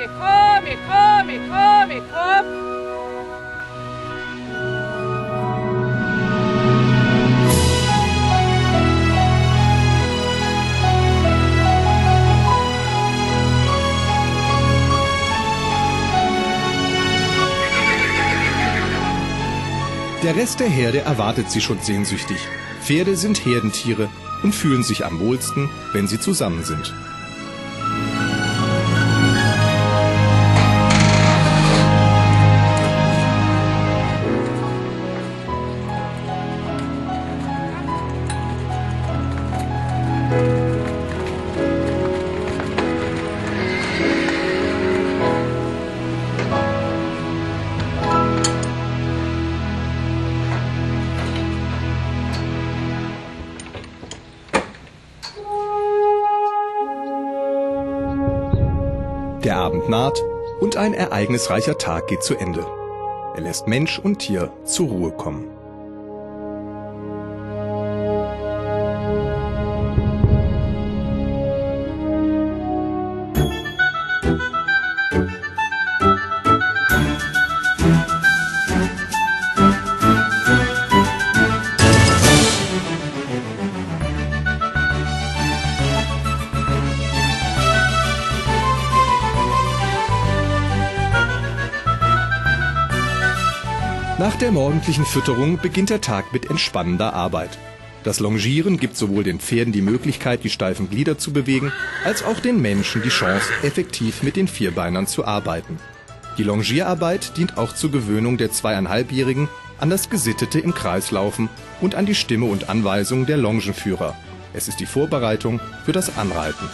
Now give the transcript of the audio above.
come, come, come, come. Der Rest der Herde erwartet sie schon sehnsüchtig. Pferde sind Herdentiere und fühlen sich am wohlsten, wenn sie zusammen sind. Der Abend naht und ein ereignisreicher Tag geht zu Ende. Er lässt Mensch und Tier zur Ruhe kommen. Nach der morgendlichen Fütterung beginnt der Tag mit entspannender Arbeit. Das Longieren gibt sowohl den Pferden die Möglichkeit, die steifen Glieder zu bewegen, als auch den Menschen die Chance, effektiv mit den Vierbeinern zu arbeiten. Die Longierarbeit dient auch zur Gewöhnung der 2,5-Jährigen an das Gesittete im Kreislaufen und an die Stimme und Anweisungen der Longenführer. Es ist die Vorbereitung für das Anreiten.